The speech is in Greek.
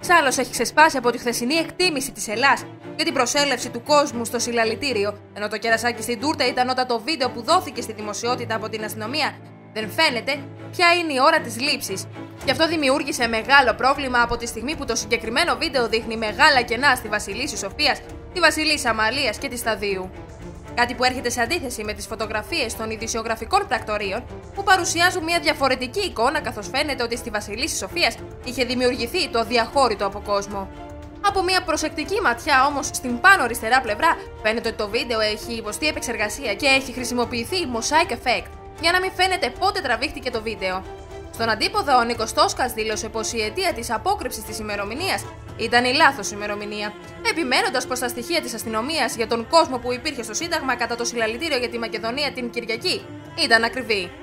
Ξάλλος έχει ξεσπάσει από τη χθεσινή εκτίμηση της Ελλάς για την προσέλευση του κόσμου στο συλλαλητήριο, ενώ το κερασάκι στην τούρτα ήταν όταν το βίντεο που δόθηκε στη δημοσιότητα από την αστυνομία δεν φαίνεται ποια είναι η ώρα της λήψης. Γι' αυτό δημιούργησε μεγάλο πρόβλημα από τη στιγμή που το συγκεκριμένο βίντεο δείχνει μεγάλα κενά στη Βασιλίσση Σοφίας, τη Βασιλίσσα Αμαλίας και τη Σταδίου. Κάτι που έρχεται σε αντίθεση με τις φωτογραφίες των ειδησιογραφικών πρακτορείων που παρουσιάζουν μια διαφορετική εικόνα, καθώς φαίνεται ότι στη Βασιλίσση Σοφίας είχε δημιουργηθεί το αδιαχώρητο από κόσμο. Από μια προσεκτική ματιά όμως στην πάνω αριστερά πλευρά φαίνεται ότι το βίντεο έχει υποστεί επεξεργασία και έχει χρησιμοποιηθεί mosaic effect για να μην φαίνεται πότε τραβήχτηκε το βίντεο. Στον αντίποδο, ο Νίκος Τόσκας δήλωσε πως η αιτία της απόκρυψης της ημερομηνίας ήταν η λάθος ημερομηνία, επιμένοντας πως τα στοιχεία της αστυνομίας για τον κόσμο που υπήρχε στο Σύνταγμα κατά το συλλαλητήριο για τη Μακεδονία την Κυριακή ήταν ακριβή.